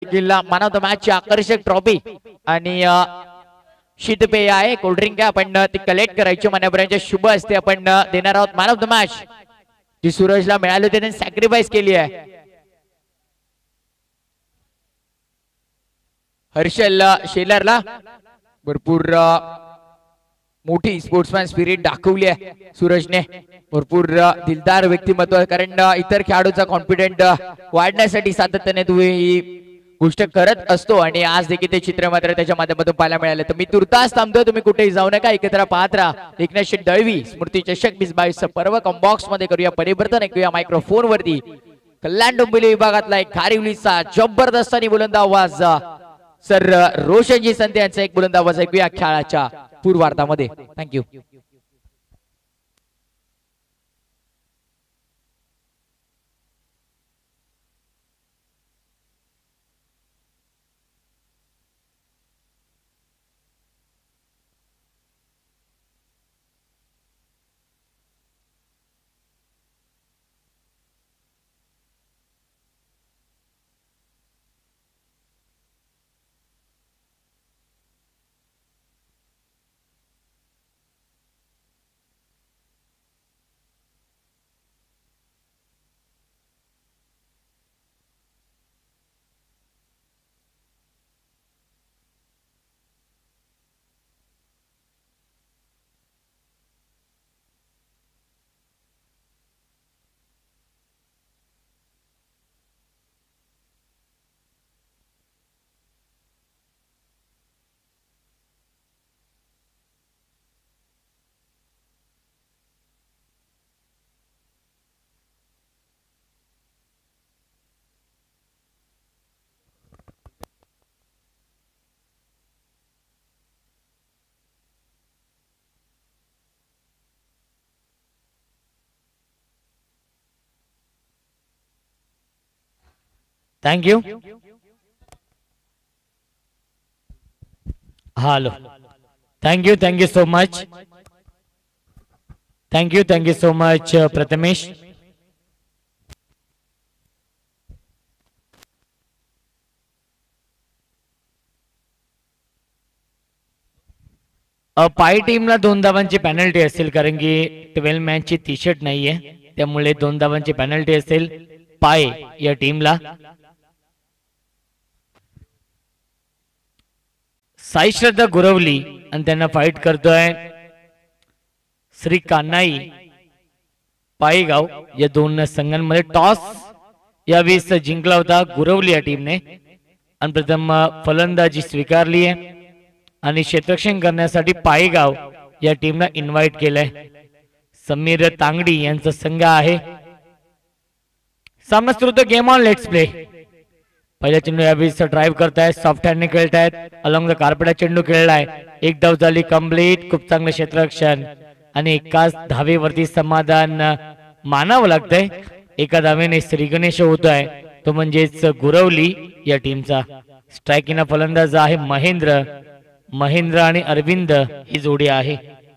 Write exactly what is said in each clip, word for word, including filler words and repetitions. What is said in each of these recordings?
जिल्हा man of the match ची आकर्षक ट्रॉफी आणि शीतपेय आहे, कोल्ड्रिंक आहे, आपण ती कलेक्ट करायची. मान्यवरांच्या शुभ असते आपण देणार आहोत. मॅन ऑफ द मॅच जी सूरजला मिळाली होती, त्यांनी सॅक्रिफाईस केली आहे. हर्षल शेलरला भरपूर मोठी स्पोर्ट्समॅन स्पिरिट दाखवली आहे सूरजने. भरपूर दिलदार व्यक्तिमत्व, कारण इतर खेळाडूचा कॉन्फिडंट वाढण्यासाठी सातत्याने तुम्ही ही गोष्ट करत असतो आणि आज देखील ते चित्र मात्र त्याच्या माध्यमातून पाहायला मिळाले. तर मी तुर्तास थांबतो, तुम्ही कुठेही जाऊ नका, एकत्र पाहत राहा एकनाथशे दळवी स्मृती चषक वीस बावीस पर्व कॉम्बॉक्स मध्ये करूया परिवर्तन. ऐकूया मायक्रोफोन वरती कल्याण डोंबिवली विभागातला एक खारिवलीचा जबरदस्त आणि बुलंद आवाज सर रोशनजी संत यांचा एक बुलंद आवाज ऐकूया खेळाच्या पूर्वार्धामध्ये. Thank you. Thank you. Hello, thank you thank you so much. Thank you thank you so much Prathamesh. पाय टीमला दोन धावांची पेनल्टी असेल, कारण की ट्वेल्व मॅनची टी शर्ट नाहीये, त्यामुळे दोन धावांची पेनल्टी असेल पाय या टीमला. साई श्रद्धा गुरवली आणि त्यांना फाईट करतोय श्री कान्हाई पायगाव. या दोन संघांमध्ये टॉस यावेळेस जिंकला होता गुरवली या टीमने आणि प्रथम फलंदाजी स्वीकारली आहे आणि क्षेत्ररक्षण करण्यासाठी पायगाव या टीमला इन्व्हाइट केलंय. समीर तांगडी यांचा संघ आहे. सामना सुरू होतो. Game on, let's play. पहिला चेंडू यावेळेस ड्राईव्ह करतायत, सॉफ्ट हँडने खेळतायत, अलॉंग द कार्पेट चेंडू खेळलाय. एक धाव झाली कंप्लीट. खूप चांगलं क्षेत्ररक्षण आणि एकाच धावेवरती समाधान मानावं लागतंय. एका धावेने श्री गणेश होतोय, तो म्हणजेच गुरवली या टीमचा. स्ट्रायकिंग फलंदाज आहे महेंद्र. महेंद्र आणि अरविंद ही जोडी आहे.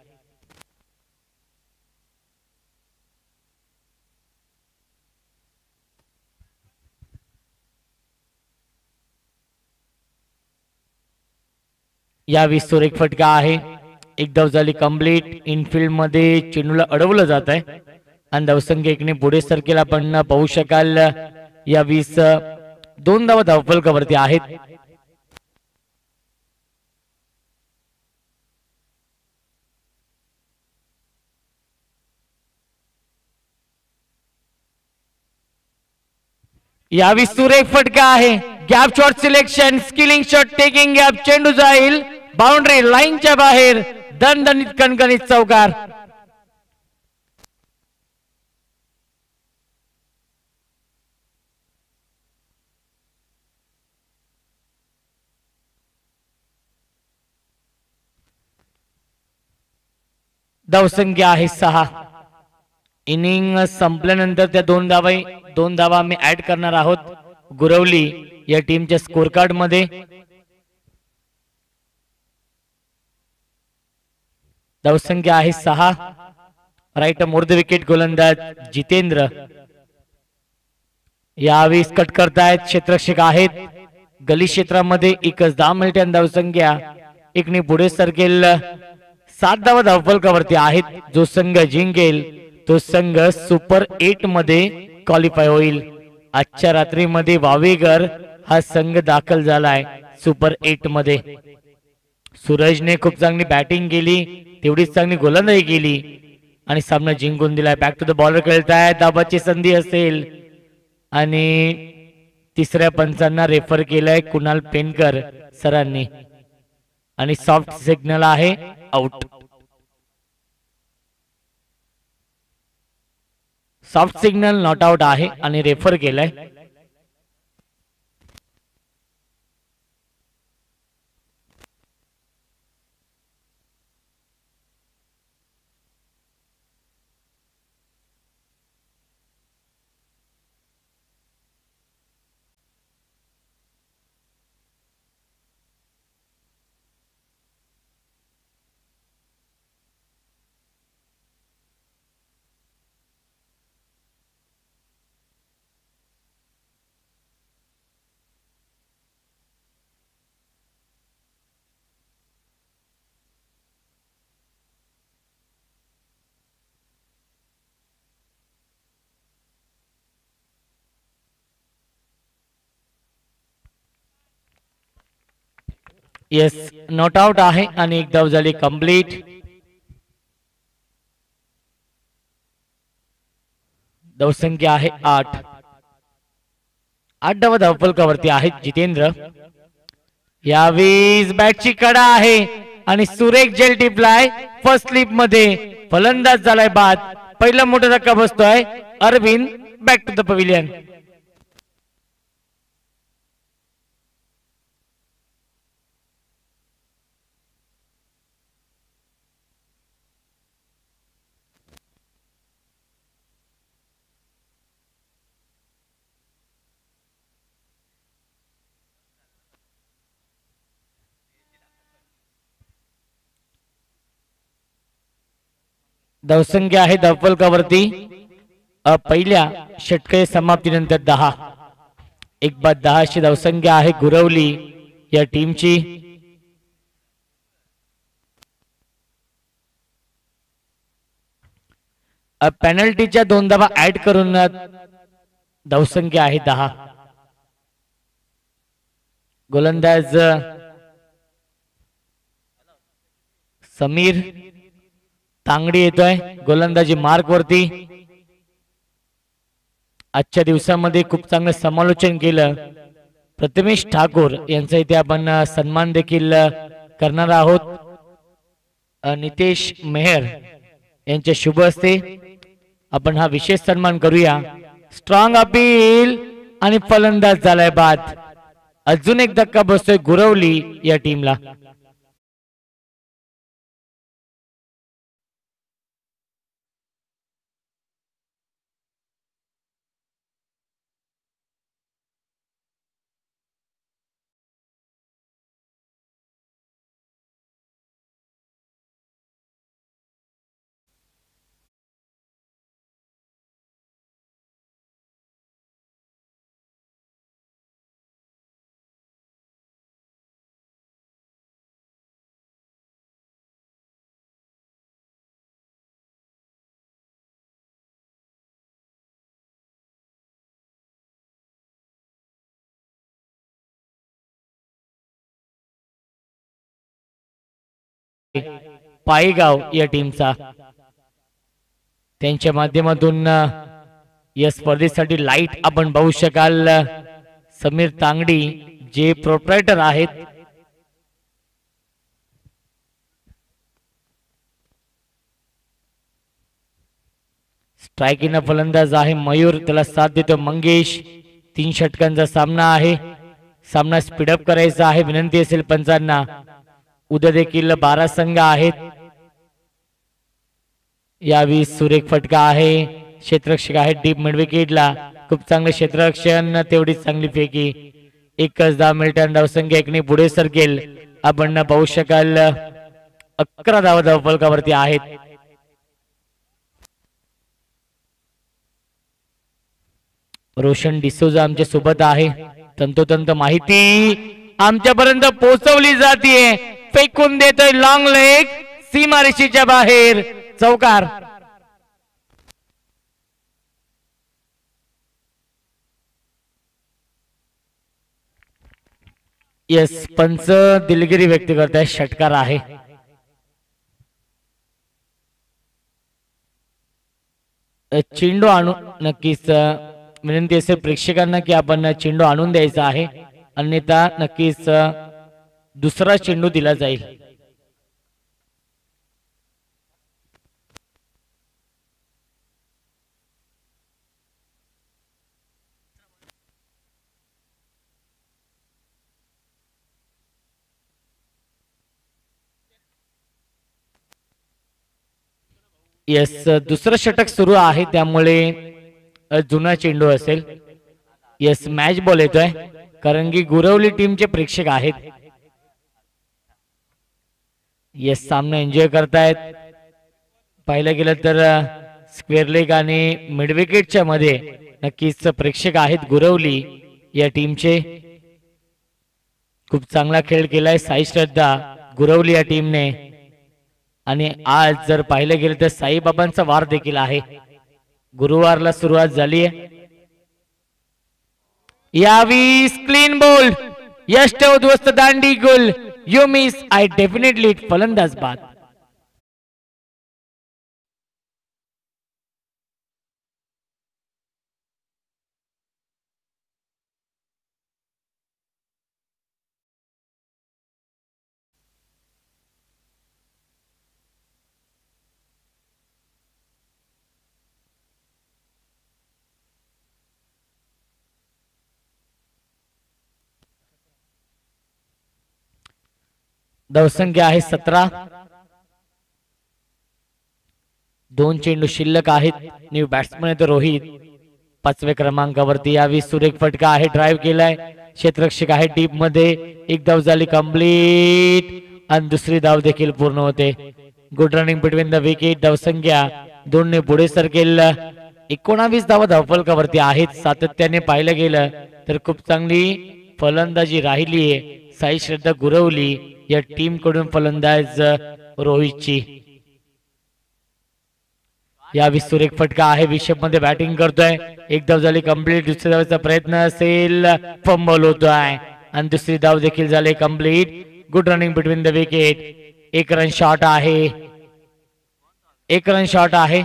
या विस्तूर एक फटका आहे. एक धाव झाली कंप्लीट. इनफिल्ड मध्ये चेंडूला अडवलं जात आहे आणि धावसंख्या एकने पुढे सरकेल आपण पाहू शकाल. या वीस दोन धावा धावफलकावरती आहेत. या विस्तूर एक फटका आहे. Gap shot selection, skilling shot, taking gap. चेंडू जाईल बाउंड्री लाईनच्या बाहेर. दणदणीत कणकणीत चौकार. धावसंख्या आहे सहा. इनिंग संपल्यानंतर त्या दोन धावा दोन धावा आम्ही ऍड करणार आहोत गुरवली या टीमच्या स्कोर कार्ड मध्ये. धावसंख्या आहे सहा. राईट मोर्ध विकेट गोलंदाज जितेंद्र यावेळेस कट करतायत. क्षेत्ररक्षक आहेत गली क्षेत्रामध्ये एकच दहा मिनिटांनी धावसंख्या एकने पुढे सरकेल. सात धावा धावफलकावरती आहेत. जो संघ जिंकेल तो संघ सुपर एट मध्ये क्वालिफाय होईल. आजच्या रात्रीमध्ये वावेकर हा संघ दाखल झालाय सुपर एट मध्ये. सूरजने खूप चांगली बॅटिंग केली, तेवढीच चांगली गोलंदाजी केली आणि सामना जिंकून दिलाय. बॅक टू द बॉलर खेळताय. दाबाची संधी असेल आणि तिसऱ्या पंचांना रेफर केलाय कुणाल पेनकर सरांनी आणि सॉफ्ट सिग्नल आहे out. Soft signal not out आहे आणि रेफर केलाय. येस, नॉट आउट आहे आणि एक धाव झाली कंप्लीट. धावसंख्या आहे आठ. आठ धावा धावफलकावरती आहेत. जितेंद्र यावेळी बॅटची कडा आहे आणि सुरेख जेल टिपलाय. फर्स्ट स्लिप मध्ये फलंदाज झालाय बाद. पहिला मोठा धक्का बसतोय. Arvind back to the pavilion. धावसंख्या आहे धावफलकावरती पहिल्या षटके समाप्तीनंतर दहा. एक बाद दहा अशी धावसंख्या आहे गुरवली या टीमची. पेनल्टीच्या दोन धावा ऍड करून धावसंख्या आहे दहा. गोलंदाज समीर तांगडी येतोय गोलंदाजी मार्क वरती. आजच्या दिवसामध्ये खूप चांगलं समालोचन केलं. प्रथमेश ठाकूर यांचा इथे आपण सन्मान देखील करणार आहोत. नितेश मेहर यांच्या शुभ हस्ते आपण हा विशेष सन्मान करूया. स्ट्रॉंग अपील आणि फलंदाज झालाय बाद. अजून एक धक्का बसतोय गुरवली या टीमला. पायगाव या टीमचा. त्यांच्या माध्यमातून या स्पर्धेसाठी लाईट आपण पाहू शकाल. समीर तांगडी जे प्रोप्रायटर आहेत. स्ट्रायकिंग फलंदाज आहे मयूर, त्याला साथ देतो मंगेश. तीन षटकांचा सामना आहे. सामना स्पीडअप करायचा आहे. विनंती असेल पंचांना. उद्या देखील बारा संघ आहेत. यावेळी सुरेख फटका आहे. क्षेत्ररक्षक आहे डीप मिड विकेटला. खूप चांगले क्षेत्ररक्षण, तेवढीच चांगली फेकी. एकच दहा मिनिटांनी धावसंख्या एकने पुढे सरकेल. आपण पाहू शकाल अकरा धावा धावफलकावरती आहेत. रोशन डिसोजा आमच्या सोबत आहे. तंतोतंत माहिती आमच्यापर्यंत पोहोचवली जाते. फेकून देतोय लॉंग लेग, सीमारेषेच्या बाहेर, चौकार. यस, पंच दिलगिरी व्यक्त करताय. षटकार आहे. चेंडू आणू नक्कीच विनंती असेल प्रेक्षकांना की आपण चेंडू आणून द्यायचा आहे, अन्यथा नक्कीच दुसरा चेंडू दिला जाईल. यस, दुसरं षटक सुरू आहे त्यामुळे जुना चेंडू असेल. यस, मॅच बॉल येतोय कारण की गुरवली टीमचे प्रेक्षक आहेत. यस, सामना एन्जॉय करतायत. पाहिलं गेलं तर स्क्वेअर लेग आणि मिड विकेटच्या मध्ये नक्कीच प्रेक्षक आहेत गुरवली या टीमचे. खूप चांगला खेळ केलाय साई श्रद्धा गुरवली या टीमने. आणि आज जर पाहिलं गेलं तर साईबाबांचा वार देखील आहे. गुरुवारला सुरुवात झाली आहे. यावी क्लीन बॉल, यश उद्ध्वस्त दांडी गोल, यू मिस आय डेफिनेटली फलंदाज बाद. धावसंख्या आहे सतरा. दोन चेंडू शिल्लक आहेत. न्यू बॅट्समन आहे रोहित पाचव्या क्रमांकावरती. यावी सुरेख फटका आहे, ड्राईव्ह केलाय. क्षेत्ररक्षक आहे डीप मध्ये. एक धाव झाली कंप्लीट आणि दुसरी धाव देखील पूर्ण होते. Good running between the wicket. धावसंख्या दोन ने पुढे सरकेल. एकोणावीस धावा धावफलकावरती आहेत. सातत्याने पाहिलं गेलं तर खूप चांगली फलंदाजी राहिली आहे साई श्रद्धा गुरवली या टीम कडून. फलंदाज रोहितची. या सुरेख फटका आहे. विषभ मध्ये बॅटिंग करतोय. एक धाव झाली कंप्लीट. दुसऱ्या धावेचा प्रयत्न असेल, फंबल होतोय आणि दुसरी धाव देखील झाली complete. Good running between the wicket. एक रन शॉट आहे. एक रन शॉट आहे.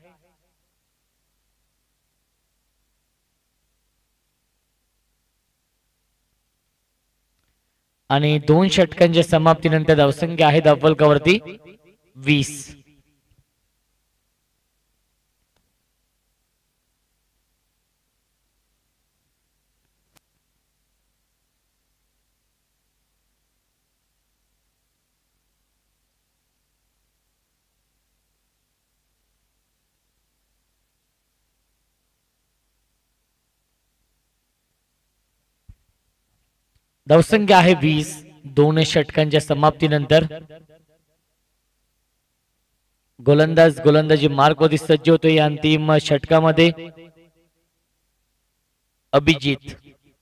आणि दोन षटकांच्या समाप्तीनंतर धावसंख्या आहे धावफलकावरती वीस. धावसंख्या आहे वीस. दोन षटकांच्या समाप्तीनंतर गोलंदाज गोलंदाजी मार्क वरती सज्ज होतो. या अंतिम षटकामध्ये अभिजित.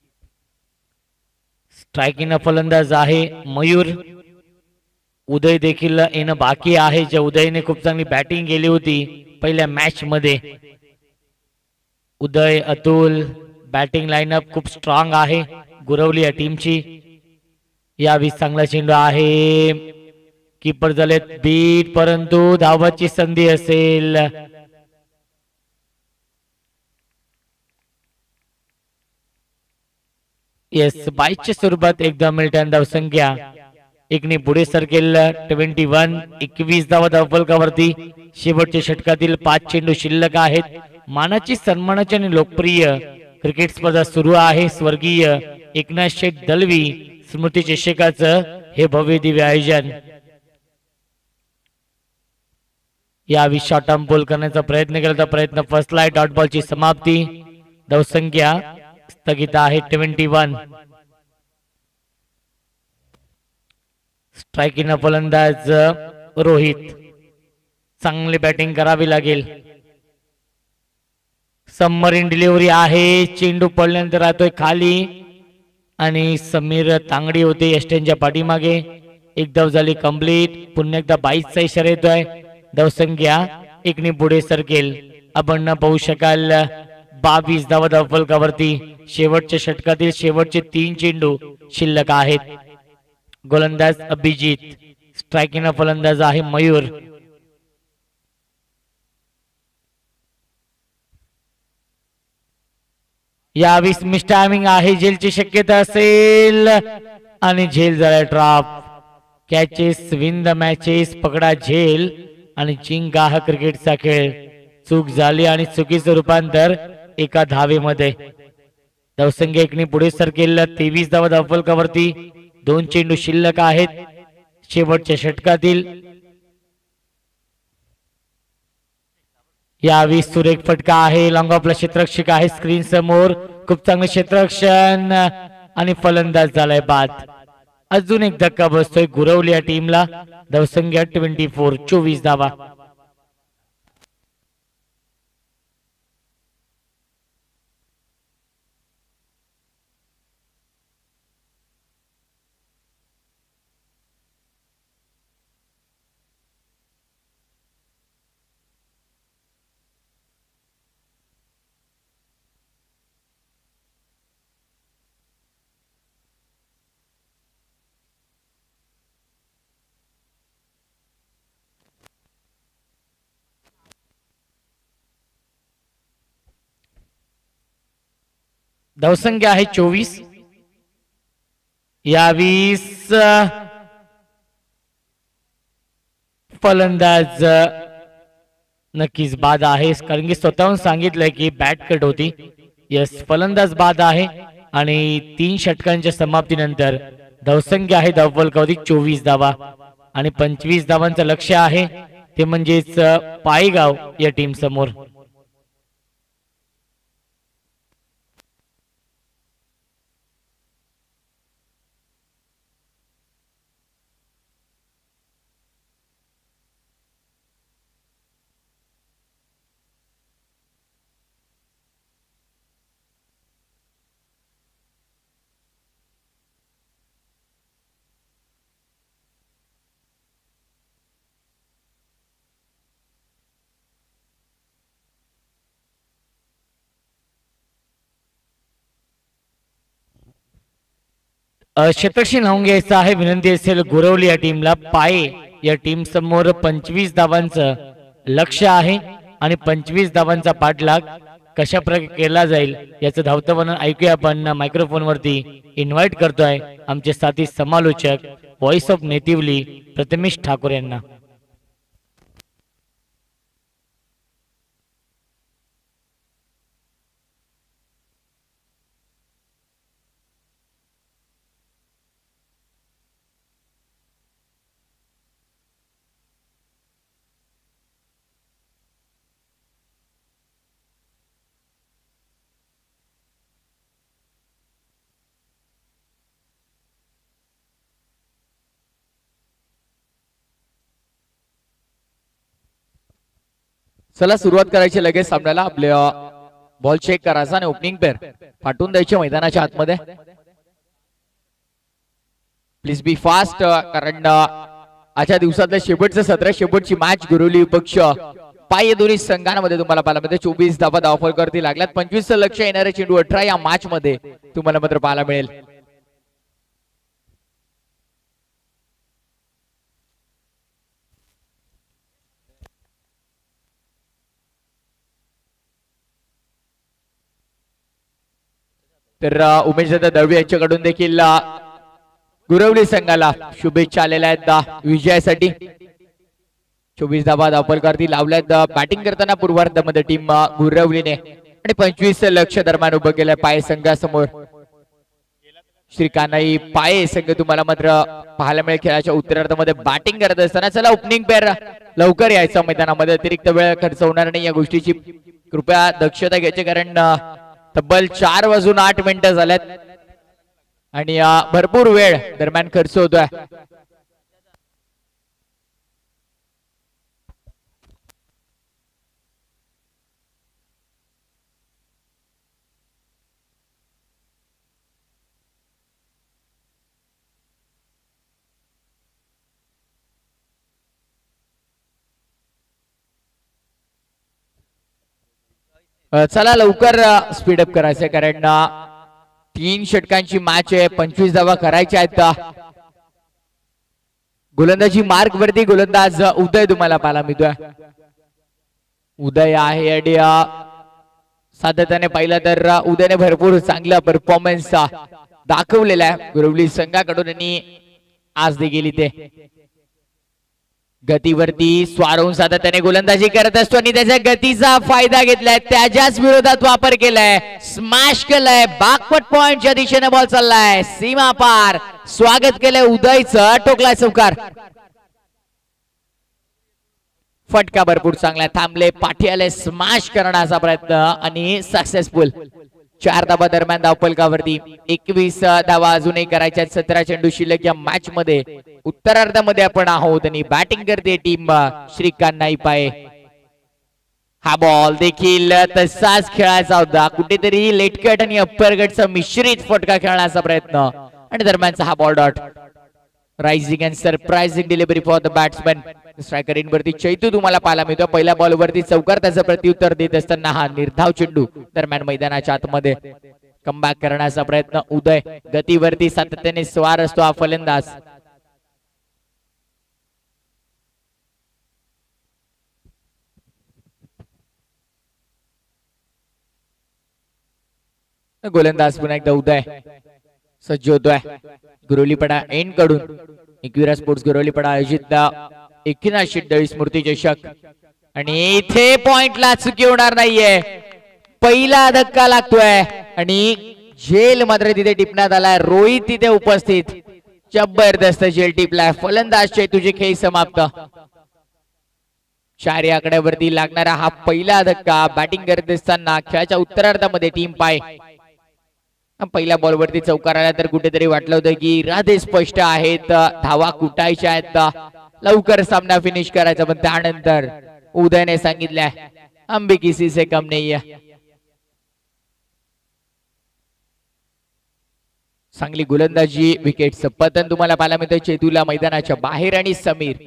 स्ट्रायकिंग फलंदाज आहे मयूर. उदय देखील येणं बाकी आहे. ज्या उदयने खूप चांगली बॅटिंग केली होती पहिल्या मॅच मध्ये. उदय, अतुल, बॅटिंग लाईनअप खूप स्ट्रॉंग आहे गुरवली या टीमची. यावी चांगला चेंडू आहे. कीपर झालेत बीट, परंतु धावाची संधी असेल. येस, बाईसच्या स्वरूपात एकदा मिल्टन. धावसंख्या एकने पुढे सरकेल. Twenty one. एकवीस धावा धावफलकावरती. शेवटच्या षटकातील पाच चेंडू शिल्लक आहेत. मानाची, सन्मानाची आणि लोकप्रिय क्रिकेट स्पर्धा सुरू आहे. स्वर्गीय एकनाथ शेठ दलवी स्मृती चषकाचं हे भव्य दिव्य आयोजन. यावी शॉर्ट आर्म बॉल करण्याचा प्रयत्न केला. प्रयत्न फसलाय. डॉट बॉलची समाप्ती. धावसंख्या स्थगित आहे ट्वेंटी वन. स्ट्रायकिंग फलंदाज रोहित. चांगली बॅटिंग करावी लागेल. सबमरीन डिलिव्हरी आहे, चेंडू पडल्यानंतर राहतोय खाली आणि समीर तांगडी होते यष्टेंच्या पाठीमागे. एक धाव झाली कंप्लीट. पुन्हा एकदा बाईसचा इशारा येतोय. धावसंख्या एकने पुढे सरकेल. आपण पाहू शकाल बावीस धावा धावफलकावरती. शेवटच्या षटकातील शेवटचे तीन चेंडू शिल्लक आहेत. गोलंदाज अभिजित, स्ट्रायकिंग फलंदाज आहे मयूर. यावेळेस मिस टायमिंग आहे, झेलची शक्यता असेल आणि झेल झाला drop. Catches win the matches, पकडा झेल आणि जिंका हा क्रिकेटचा खेळ. चूक झाली आणि चुकीचं रूपांतर एका धावेमध्ये. धावसंख्या एकने पुढे सरकेल. तेवीस धावा धावफलकावरती. दोन चेंडू शिल्लक आहेत शेवटच्या षटकातील. यावेळी सुरेख फटका आहे. लॉंग ऑफला क्षेत्ररक्षक आहे स्क्रीन समोर. खूप चांगले क्षेत्ररक्षण आणि फलंदाज झालाय बाद. अजून एक धक्का बसतोय गुरवली या टीमला. धावसंख्या ट्वेंटी फोर, चोवीस धावा. धावसंख्या आहे चोवीस. यावीस फलंदाज नक्कीच बाद आहे, कारण की स्वतःहून सांगितलंय की बॅट कट होती. यस, फलंदाज बाद आहे आणि तीन षटकांच्या समाप्तीनंतर धावसंख्या आहे धावफलकावरती चोवीस धावा आणि पंचवीस धावांचं लक्ष आहे, ते म्हणजेच पायगाव या टीम समोर. क्षेत्रक्षी लावून घ्यायचं आहे. विनंती असेल गुरवली या टीमला. पाये या टीम समोर पंचवीस धावांचं लक्ष आहे आणि पंचवीस धावांचा पाठलाग कशा प्रकारे केला जाईल याचं धावतं वर्णन ऐकूया आपण मायक्रोफोन वरती. इन्व्हाइट करतोय आमचे साथी समालोचक voice of natively Prathamesh Thakur यांना. चला सुरुवात करायची लगेच सामन्याला. आपल्या बॉल चेक करायचा आणि ओपनिंग पेअर पाठवून द्यायचे मैदानाच्या आतमध्ये. प्लीज बी फास्ट, कारण आजच्या दिवसातलं शेवटचं सत्र, शेवटची मॅच गुरवली विपक्ष पाय दोन्ही संघांमध्ये तुम्हाला पाहायला मिळते. चोवीस धावा धावफलकावरती लागल्यात. पंचवीस लक्ष येणारे चेंडू अठरा या मॅच मध्ये तुम्हाला मात्र पाहायला मिळेल. तर उमेश दादा दळवी यांच्याकडून देखील गुरवली संघाला शुभेच्छा आलेल्या आहेत विजयासाठी. चोवीस धावा धावफलकावरती लावल्यात. बॅटिंग करताना पूर्वार्धामध्ये टीम गुरवलीने आणि पंचवीस लक्ष दरम्यान उभं केलंय पाय संघासमोर. श्री कानाई पाये संघ तुम्हाला मात्र पाहायला मिळेल खेळाच्या उत्तरार्धामध्ये बॅटिंग करत असताना. चला ओपनिंग पेअर लवकर यायचं मैदानामध्ये, अतिरिक्त वेळ खर्च होणार नाही या गोष्टीची कृपया दक्षता घ्यायची, कारण तब्बल चार वाजून आठ मिनिटं झाल्यात आणि भरपूर वेळ दरम्यान खर्च होतोय. अ, चला लवकर स्पीडअप करायचं कारण अ, तीन षटकांची मॅच आहे, पंचवीस धावा करायच्या आहेत. गोलंदाजी मार्क वरती गोलंदाज उदय तुम्हाला पाहायला मिळतोय. उदय आहे आणि सातत्याने पाहिलं तर उदयने भरपूर चांगला परफॉर्मन्स दाखवलेला आहे गुरवली संघाकडून आणि आज देखील इथे गतीवरती स्वारवून सातत्याने गोलंदाजी करत असतो आणि त्याच्या गतीचा फायदा घेतलाय, त्याच्याच विरोधात वापर केलाय, स्मॅश केलाय, बॅकवर्ड पॉइंटच्या दिशेने बॉल चाललाय, सीमा पार स्वागत केलंय उदयचं, टोकलाय चौकार. फटका भरपूर चांगला थांबले, पाठी आले, स्मॅश करण्याचा प्रयत्न आणि सक्सेसफुल. चार धावा दरम्यान धावफलकावरती एकवीस धावा अजूनही करायच्या, सतरा चेंडू शिल्लक या मॅच मध्ये. उत्तरार्धामध्ये आपण आहोत आणि बॅटिंग करते टीम श्रीकांत नाईपाये. हा बॉल देखील तसाच खेळायचा होता, कुठेतरी लेटकट आणि अप्परकटचा मिश्रित फटका खेळण्याचा प्रयत्न आणि दरम्यानचा हा ball dot. Rising and surprising delivery for the batsman. Striker in वरती चैतू तुम्हाला पाहायला मिळतो. पहिल्या बॉल वरती चौकार, त्याचं प्रत्युत्तर देत असताना हा निर्धाव चेंडू. दरम्यान मैदानाच्या आतमध्ये कमबॅक करण्याचा प्रयत्न उदय. गतीवरती सातत्याने स्वार असतो हा फलंदाज. गोलंदाज पुन्हा एकदा उदय सज्ज होतोय. गुरवलीपडा एंड कडून एकविरा स्पोर्ट्स गुरवलीपडा आयोजित एकोणीसशे दळी स्मृती चषक आणि इथे पॉइंटला चुकी होणार नाहीये. पहिला धक्का लागतोय आणि झेल मात्र तिथे टिपण्यात आलाय. रोहित तिथे उपस्थित, जबरदस्त झेल टिपलाय. फलंदाजचे तुझे खेळ समाप्त. चार आकड्यावरती लागणारा हा पहिला धक्का. बॅटिंग करत असताना खेळाच्या उत्तरार्धामध्ये टीम पाय पहिल्या बॉल वरती चौकार आला तर कुठेतरी वाटलं होतं की राधे स्पष्ट आहेत, धावा कुटायच्या आहेत, लवकर सामना फिनिश करायचा. पण त्यानंतर उदयने सांगितलंय हम भी किसी से कम नहीं है. चांगली गोलंदाजी, विकेटचं पतन तुम्हाला पाहायला मिळतं चेतूला मैदानाच्या बाहेर आणि समीर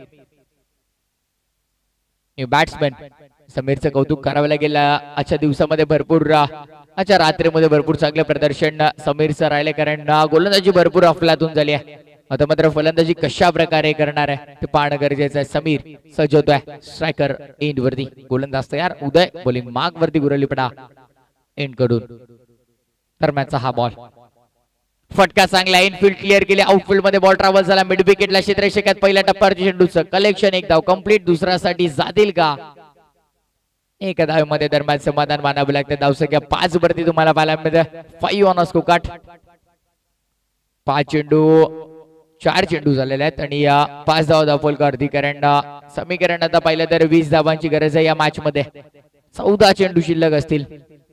बॅट्समॅन. समीरचं कौतुक करावं लागेल. आजच्या दिवसामध्ये भरपूर, आजच्या रात्रीमध्ये भरपूर चांगलं प्रदर्शन समीरचं राहिले कारण गोलंदाजी भरपूर अफलातून झाली आहे. आता मात्र फलंदाजी कशा प्रकारे करणार आहे ते पाहणं गरजेचं आहे. समीर सज्ज होतोय. स्ट्रायकर एंड वरती गोलंदाज तयार. उदय बॉलिंग मार्क वरती गुरवलीपडा एंड कडून. दरम्यानचा हा बॉल फटका चांगला. इनफिल्ड क्लिअर केले, आउटफिल्ड मध्ये बॉल ट्रॅव्हल झाला. मिड विकेटला क्षेत्ररक्षकात पहिल्या टप्प्यावरती चेंडूचं कलेक्शन. एक धाव कंप्लीट. दुसऱ्यासाठी जातील का? एका धावेमध्ये दरम्यान समाधान मानावं लागतं. धावसंख्या पाच वरती तुम्हाला पाहायला मिळतं. फाईव्ह ऑन स्कोकाट. पाच चेंडू चार चेंडू झालेले आहेत आणि या पाच धावा धावफलकावरती कारण समीकरण आता पाहिलं तर वीस धावांची गरज आहे या मॅच मध्ये. चौदा चेंडू शिल्लक असतील.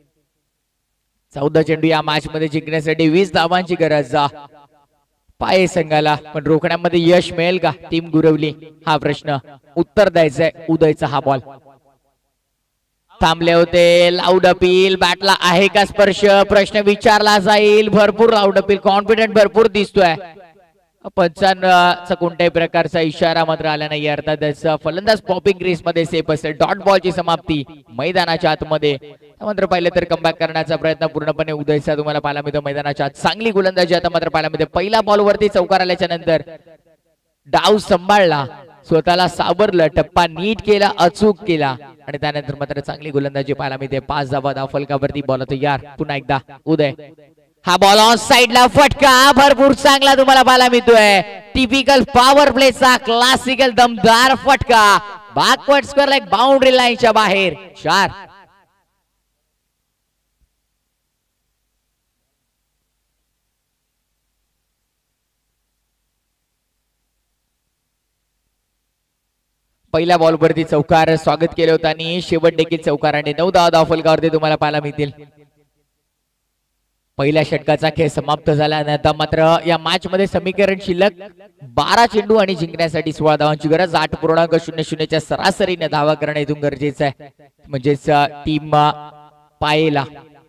चौदा चेंडू या मॅच मध्ये जिंकण्यासाठी वीस धावांची गरज पाय संघाला. पण रोखण्यामध्ये यश मिळेल का टीम गुरवली हा प्रश्न उत्तर द्यायचंय. उदयचा हा बॉल थांबले होते. Loud appeal. बॅटला आहे का स्पर्श प्रश्न विचारला जाईल. भरपूर लाऊड अपील. कॉन्फिडंट भरपूर दिसतोय. पंचांचा कोणत्याही प्रकारचा इशारा मात्र आला नाही. अर्थातच फलंदाज पॉपिंग रेस मध्ये सेफ असेल. डॉट बॉलची समाप्ती मैदानाच्या आतमध्ये. मात्र पाहिलं तर कमबॅक करण्याचा प्रयत्न पूर्णपणे उदयचा तुम्हाला पाहायला मिळतो मैदानाच्या आत. चांगली गोलंदाजी आता मात्र पाहायला मिळते. पहिला बॉल वरती चौकार आल्याच्या नंतर डाव सांभाळला, स्वतःला सावरलं, टप्पा नीट केला, अचूक केला आणि त्यानंतर मात्र चांगली गोलंदाजी पाहायला मिळते. पाच धावा धाव फलकावरती. बॉल तयार. पुन्हा एकदा उदय. हा बॉल ऑन साइडला फटका भरपूर चांगला तुम्हाला पाहायला मिळतोय. टिपिकल पॉवर प्लेचा क्लासिकल दमदार फटका. बॅकवर्ड स्क्वेअर लाईक बाउंड्री लाईनच्या बाहेर. चार. पहिल्या बॉल वरती चौकार स्वागत केले होते आणि शेवट देखील चौकार आणि नऊ दहा धाव फलकावरती तुम्हाला पाहायला मिळतील. पहिल्या षटकाचा खेळ समाप्त झाला. आता मात्र या मॅच मध्ये समीकरण शिल्लक बारा चेंडू आणि जिंकण्यासाठी सोळा धावांची गरज. आठ पूर्णांक शून्य शून्यच्या सरासरीने धावा करणे इथून गरजेचं आहे. म्हणजेच टीम पायेला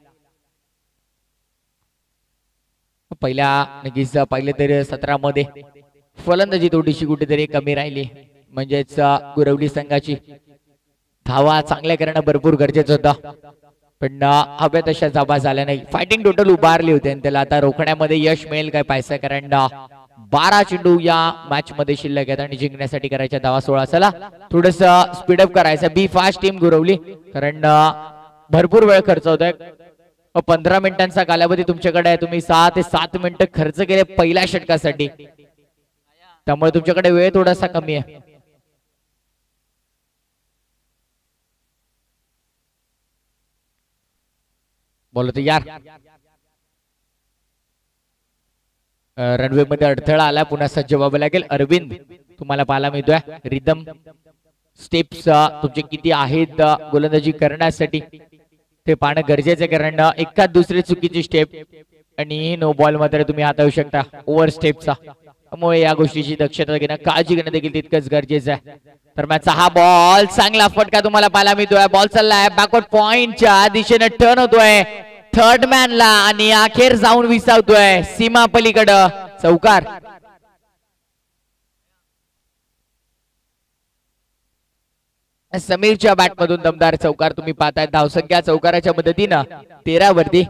पहिल्या नक्कीच पाहिलं तर सतरा मध्ये फलंदाजी थोडीशी कुठेतरी कमी राहिली. म्हणजेच गुरवली संघाची धावा चांगल्या करणं भरपूर गरजेचं होतं. पण हव्या तशा जाबा झाल्या नाही. फायटिंग टोटल उभारली होती आणि त्याला आता रोखण्यामध्ये यश मिळेल काय पैसा, कारण बारा चेंडू या मॅच मध्ये शिल्लक आहेत आणि जिंकण्यासाठी करायच्या धावा सोळा. चला थोडस स्पीडअप करायचं. बी फास्ट टीम गुरवली कारण भरपूर वेळ खर्च होतोय. पंधरा मिनिटांचा कालावधी तुमच्याकडे आहे. तुम्ही सहा ते सात मिनिटं खर्च केले पहिल्या षटकासाठी, त्यामुळे तुमच्याकडे वेळ थोडासा कमी आहे. बोलतो यार रनवे मध्ये अडथळा आला. पुन्हा सज्ज व्हावं लागेल. अरविंद तुम्हाला पाहायला मिळतोय रिदम स्टेप्स तुमचे किती आहेत गोलंदाजी करण्यासाठी ते पाहणं गरजेचं आहे, कारण एकाच दुसरी चुकीची स्टेप आणि नो बॉल मात्र तुम्ही हाताळू शकता ओव्हर स्टेपचा. त्यामुळे या गोष्टीची दक्षता घेणं, काळजी घेणं देखील तितकंच गरजेचं आहे. तर मॅचचा हा बॉल चांगला फटका तुम्हाला पाहायला मिळतोय. बॉल चाललाय बॅकवर्ड पॉइंटच्या दिशेने, टर्न होतोय थर्ड मॅनला आणि अखेर जाऊन विसावतोय सीमा पलीकडं. चौकार. समीरच्या बॅट मधून दमदार चौकार तुम्ही पाहताय. धावसंख्या चौकाराच्या मदतीनं तेरा वरती.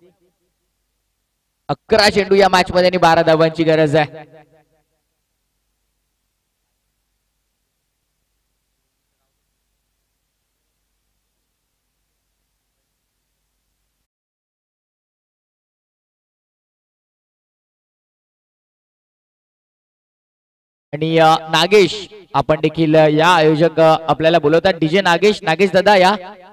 अकरा चेंडू या मॅच मध्ये आणि बारा धावांची गरज आहे. आणि नागेश आपण देखील या आयोजक आपल्याला बोलवतात. डीजे नागेश, नागेश दादा या.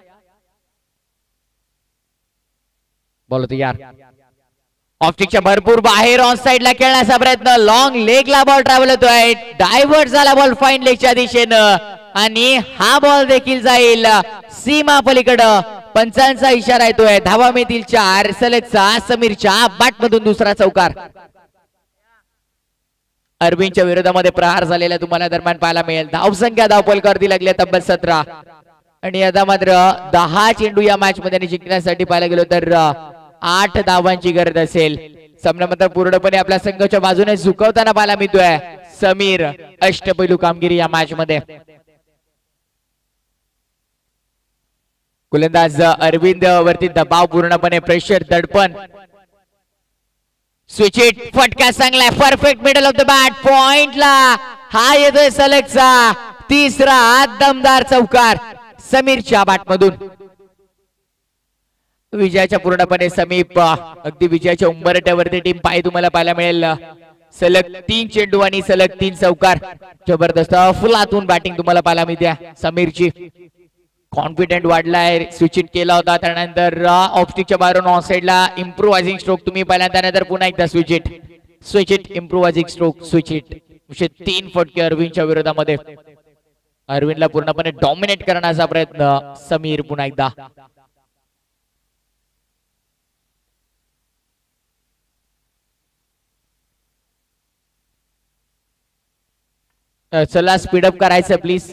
बोलतो यार ऑप्टिकच्या भरपूर बाहेर ऑन साइडला खेळण्याचा प्रयत्न. लॉंग लेगला बॉल ट्रॅव्हल होतोय. डायव्हर्ट झाला बॉल फाईन लेगच्या दिशेनं आणि हा बॉल देखील जाईल सीमा पलीकडं. पंचांचा इशारा येतोय. धावा मिळतील चार. सलगचा समीरच्या बॅट मधून दुसरा चौकार. अरविंदच्या विरोधामध्ये प्रहार झालेला तुम्हाला दरम्यान पाहायला मिळेल. धावसंख्या धावपलकावरती लागली तब्बल सतरा आणि आता मात्र दहा चेंडू या मॅच मध्ये जिंकण्यासाठी पाहायला गेलो तर आठ धावांची गरज असेल. सामना मात्र पूर्णपणे आपल्या संघाच्या बाजूने झुकवताना पाहायला मिळतोय समीर. अष्टपैलू कामगिरी या मॅच मध्ये. गोलंदाज अरविंद वरती दबाव, पूर्णपणे प्रेशर, दडपण. स्विच इट, फटका चांगला, perfect middle of the bat पॉइंटला. हा येतोय सलगचा तिसरा दमदार चौकार समीरच्या बॅट मधून. विजयाच्या पूर्णपणे समीप, अगदी विजयाच्या उंबरठ्यावरती टीम पाय तुम्हाला पाहायला मिळेल. सलग तीन चेंडू आणि सलग तीन चौकार. जबरदस्त फुलातून बॅटिंग तुम्हाला पाहायला मिळते समीरची. कॉन्फिडेंट वाढलाय. स्विच इट केला होता, त्यानंतर ऑफस्टिकच्या बाहेरून ऑन साइडला इम्प्रोवायझिंग स्ट्रोक तुम्ही पाहिला, त्यानंतर पुन्हा एकदा switch it switch it improvising stroke switch it. तीन फटके अरविंदच्या विरोधामध्ये. अरविंदला पूर्णपणे डॉमिनेट करण्याचा प्रयत्न समीर पुन्हा एकदा. चला स्पीडअप करायचं प्लीज.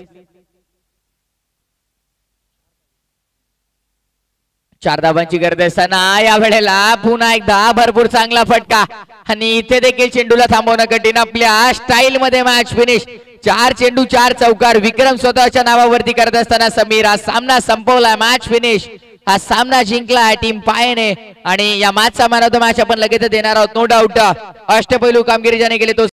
चार धावांची गरज असताना या वेळेला पुन्हा एकदा भरपूर चांगला फटका आणि इथे देखील चेंडूला थांबवणं कठीण. आपल्या स्टाईल मध्ये मॅच फिनिश. चार चेंडू चार चौकार विक्रम स्वतःच्या नावावरती करत असताना समीर हा सामना संपवला. Match finish. हा सामना जिंकला टीम पायने आणि या मॅचचा मॅन ऑफ द मॅच आपण लगेच देणार आहोत नो डाऊट. अष्टपैलू कामगिरी ज्याने केली तो